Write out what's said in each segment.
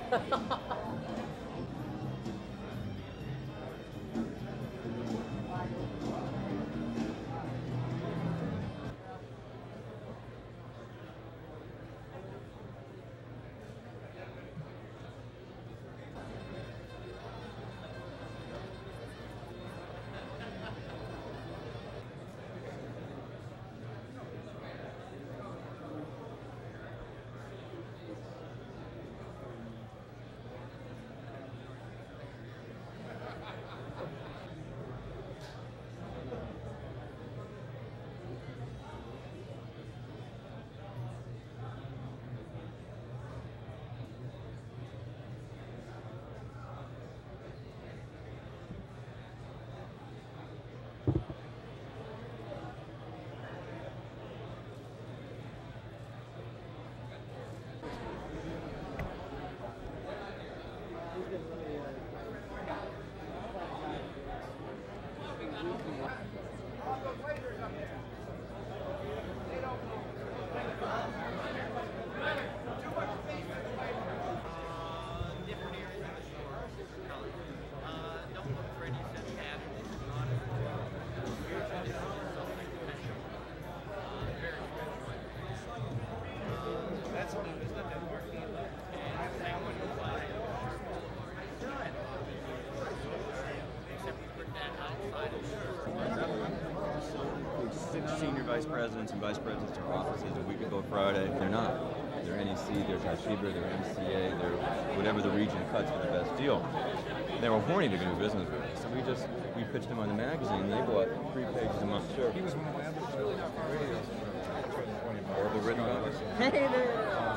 Senior vice presidents and vice presidents in offices a week ago Friday. They're not. They're NEC, they're Toshiba, they're MCA, they're whatever the region cuts for the best deal. They were horny to do business with us. So we pitched them on the magazine and they bought 3 pages a month. Sure. He was one of my other radios. Horrible written about us. Hey there!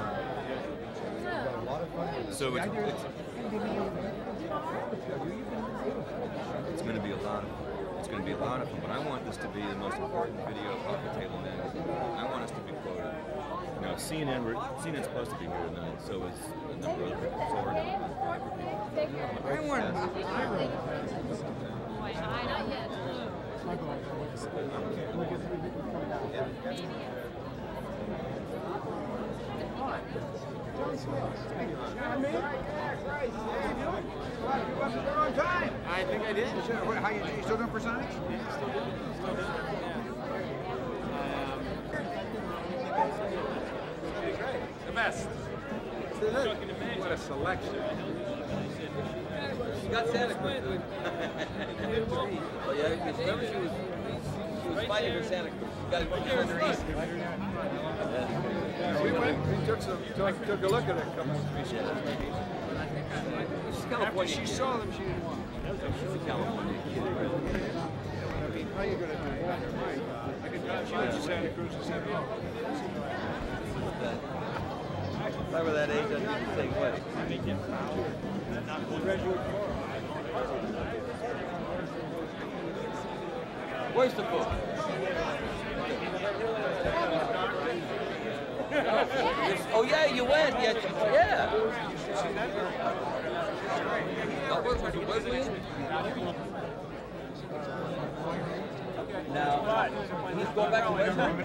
So it's going to be a lot of fun. It's going to be a lot of fun, but I want this to be the most important video off the table magazine. I want us to be quoted. You know, CNN's supposed to be here tonight, so is a number of other people. So we're going to I want not yet. I think I did. Sure. How you still doing personics? Yeah, still doing it. The best. What a selection. She got Santa Cruz. Oh yeah, because remember she was fighting for Santa Cruz. She got to turn her east. We took a look at it. After she saw them, she didn't want them. She's a California kid. How you going to do it? I can drive you to Santa Cruz and say, oh. If I were that age, I'd be the same way. Where's the book? Oh yeah, you went. Yeah. Now, he's going back to Western.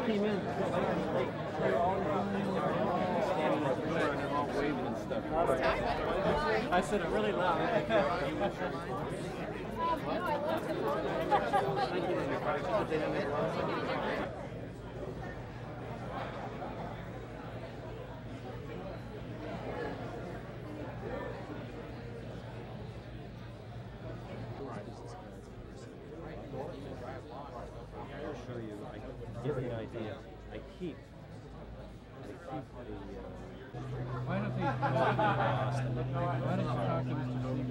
came in late. They were all standing up there and they're all waving and stuff. I said it really loud. I'll show you. I give you an idea. I keep the. Why don't you talk to Mr.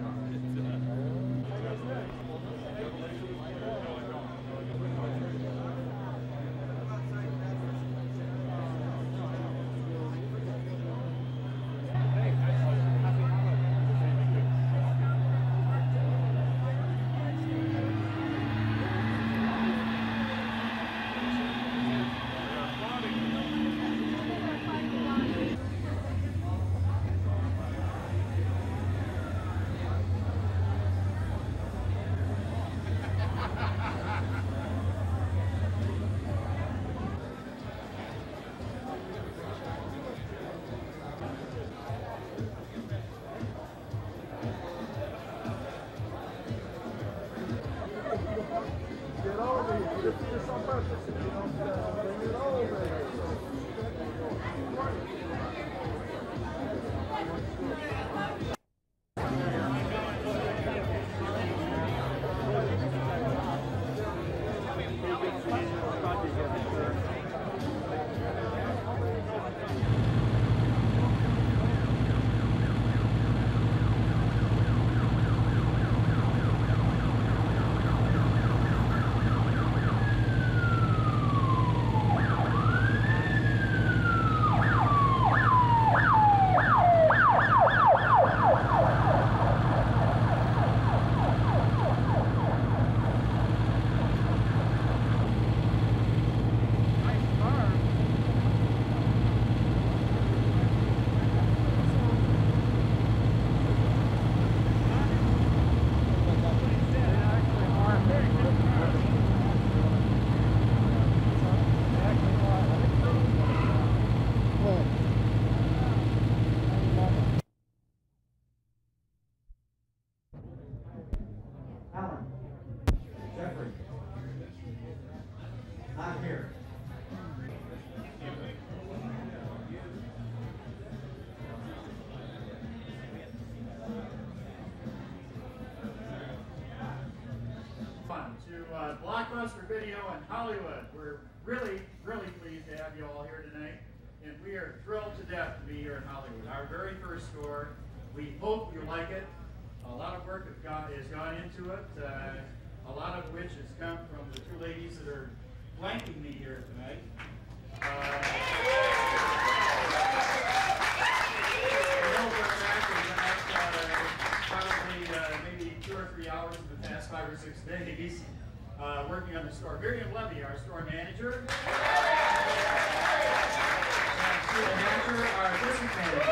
Blockbuster Video in Hollywood. We're really pleased to have you all here tonight, and we are thrilled to death to be here in Hollywood. Our very first store. We hope you like it. A lot of work has gone into it, a lot of which has come from the two ladies that are flanking me here tonight. Probably maybe 2 or 3 hours in the past 5 or 6 days. Working on the store. Miriam Levy, our store manager. And Sheila Hatcher, our business manager.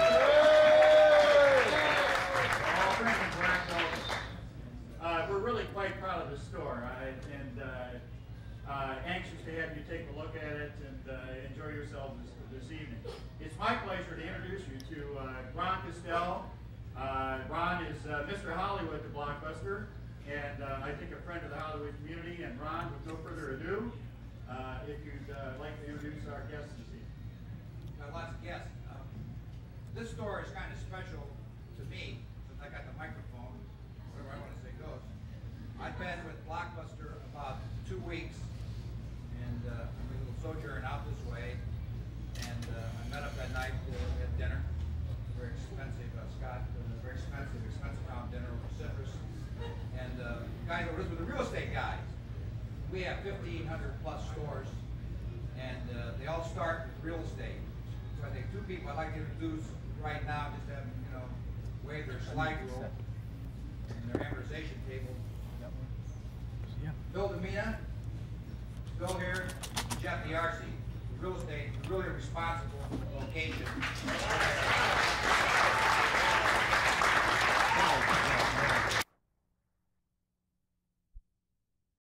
All bringing black belts. We're really quite proud of the store and anxious to have you take a look at it and enjoy yourselves this evening. It's my pleasure to introduce you to Ron Castell. Ron is Mr. Hollywood to Blockbuster. And I think a friend of the Hollywood community. And Ron, with no further ado, if you'd like to introduce our guests this evening. Lots of guests. This store is kind of special to me, since I got the microphone, whatever I want to say goes. I've been with Blockbuster about 2 weeks, and I'm a little sojourn out this way, and I met up that night at dinner. Very expensive, Scott, very expensive town dinner with Citrus. And guys over with the real estate guys. We have 1,500 plus stores, and they all start with real estate. So I think 2 people I'd like to introduce right now, just have them, wave their slide rule and their amortization table. Bill Demina, Bill here, Jeff D'Arcy. Real estate is really a responsible location.